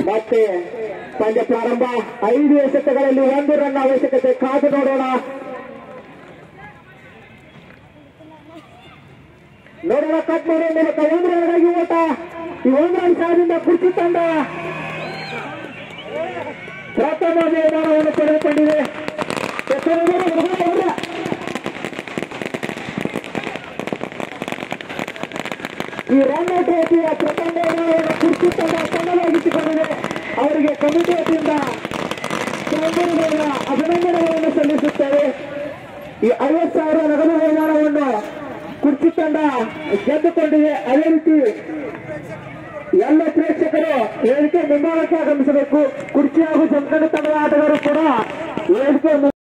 ಮತ್ತೆ ಪಂದ್ಯ ಪ್ರಾರಂಭ. 5 ಎಸೆತಗಳಲ್ಲಿ 1 ರನ್ ಅವಶ್ಯಕತೆ. ಕಾದು ನೋಡೋಣ ಕಟ್ ಮಾಡುವ ಮೂಲಕ 1 ರನ್ಗಾಗಿ ಓಟ. ಈ 1 ರನ್ ಸಾಧದಿಂದ ಕುರ್ಚಿ ತಂಡ ಪ್ರಥಮ ಬಹುಮಾನವನ್ನು ಪಡೆದುಕೊಂಡಿದೆ. ಈ ರನ್ ಟ್ರೋಫಿಯ ಪ್ರಥಮ ಬಹುಮಾನವನ್ನು ಕುರ್ಚಿ ತಂಡ ತನ್ನದಾಗಿಸಿಕೊಂಡಿದೆ. ಅವರಿಗೆ ಕಮಿಟಿ ವತಿಯಿಂದ ಅಭಿನಂದನೆಗಳನ್ನು ಸಲ್ಲಿಸುತ್ತೇವೆ. ಈ 50,000 ನಗದು ಬಹುಮಾನವನ್ನು ಕುರ್ಚಿ ತಂಡ ಗೆದ್ದುಕೊಂಡಿದೆ. ಅದೇ ರೀತಿ ಎಲ್ಲ ಪ್ರೇಕ್ಷಕರು ವೇದಿಕೆ ಮುಂಭಾಗಕ್ಕೆ ಆಗಮಿಸಬೇಕು. ಕುರ್ಚಿ ಹಾಗೂ ಜಮಖಂಡಿ ತಂಡದ ಆಟಗಾರರು ಕೂಡ ವೇದಿಕೆ